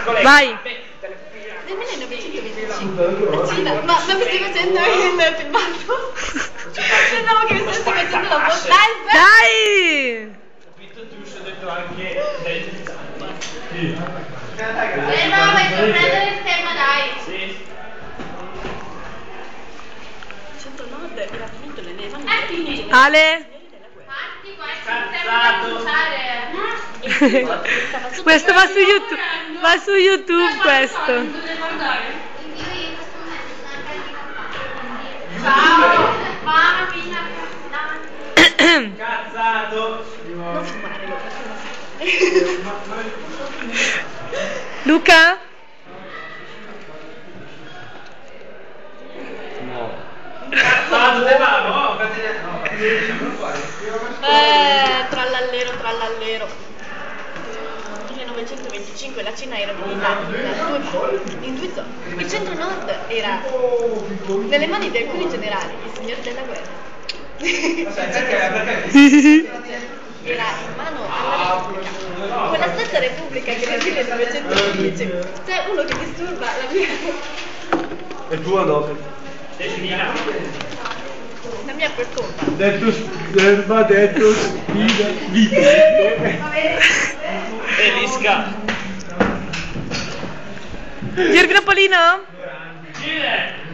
Vai. Nel 1925 la Cina, ma mi stai facendo il filmato? Pensavo che mi stessi facendo la foto. Dai! Tu ci ho detto anche dai. No, vai a prendere il stemma, dai. Sì. Centro Nord era finito le mani. Ale? Questo va su YouTube. Va su YouTube questo. Ciao, mamma mia. Cazzato. Non fumare, lo Luca? Cazzato, te va, no? Trallallero, trallallero. 1925 la Cina era divisa in due zone. Il centro-nord era nelle mani di alcuni generali, il signore della guerra. Era in mano alla Repubblica. Quella stessa Repubblica che nel 1915 c'è uno che disturba la mia... È tua no? La mia per colpa. Detto sperma, detto spina, vita. Elisca. Gir Grappolino? Gire.